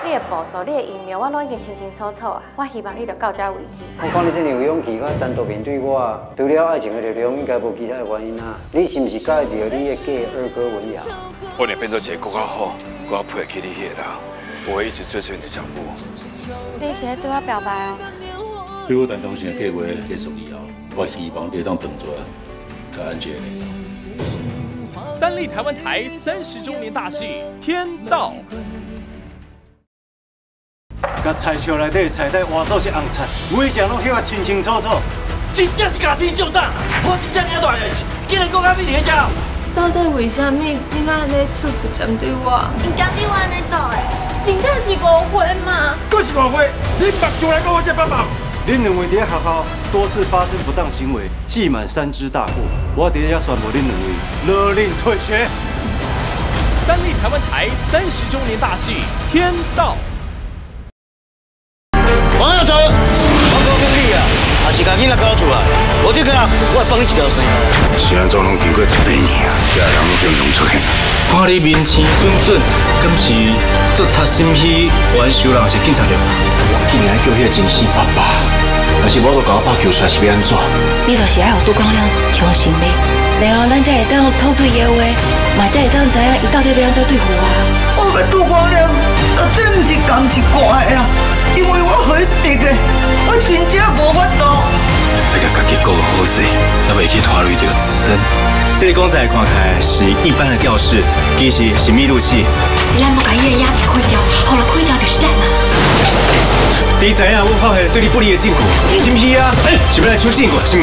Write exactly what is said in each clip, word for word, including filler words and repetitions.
你的步数、你的音量，我拢已经清清楚楚啊。我希望你就到这为止。 我看你这样有勇气，敢单独面对我，除了爱情的力量，应该无其他的原因啊。你是不是介意着你的假二哥文瑶？ 我连变做一个更较好、更较配得起你迄个人，我会一直追随你的脚步。 你是在对我表白哦？ 对我陈东升的计划结束以后，我希望你当动作，甲安杰。 三立台湾台三十周年大戏《天道》。 甲菜箱内底菜底换做是红菜，每一项拢翕啊清清楚楚。 真正是家己上当，我是遮尔大个事，竟然讲到比你遮。 到底为什么你敢安尼处处针对我？ 因家己我安尼做的， 真正是误会嘛？ 搁是误会，你目就来讲我这帮忙。 恁两位伫学校多次发生不当行为，记满三支大过，我伫遐宣布恁两位勒令退学。 三立台湾台三十周年大戏《天道》。 王耀成，我讲讲你啊，也是家囡仔搞出来，无这个人，我会放你一条生。 现在总拢经过十八年啊，这人已经弄出现。 看你面青准准，敢是做贼心虚，冤仇人是警察了？ 我竟然叫迄个真心爸爸，但是我都甲我爸叫出来是要安怎？ 你就是爱有拄讲了像心理，然后咱才会当吐出伊的话，嘛才会当知影伊到底要安怎对付我。 我甲拄光了，绝对毋是同一挂的啦。 因为我和伊逼的，我真正无法度。 要甲家己过好势，才袂去拖累到自身。这个公仔看起来是一般的吊饰，其实是密录器。 是咱要把伊的鸦片开掉，后来开掉就是咱啦。 你知影我发现对你不利的禁锢，是毋是啊？是要来抢禁锢，是毋？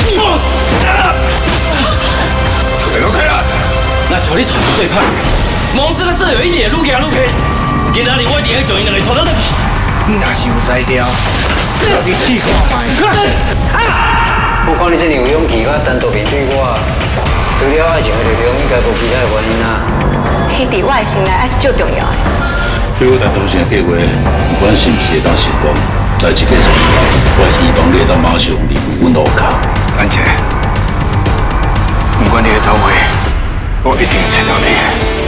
等我开啊！ 那朝你闯最怕。 蒙这个舍友一点愈行愈偏，今仔日我一定要将伊两个拖到那边。 你若是有才调，你试看卖。 我看你这样有勇气，甲单独面对我，除了爱情的力量，应该无其他的原因啊。 迄伫我的心内还是最重要的。 对我陈东升的计划，不管是毋是会当成功，在这个时候，我希望你会当马上离开阮老家。 安姐，不管你的到位，我一定会找到你。